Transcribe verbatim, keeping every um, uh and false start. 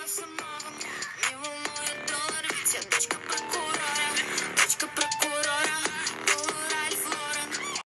сама, не волнует доллар, ведь я дочка прокурора, дочка прокурора.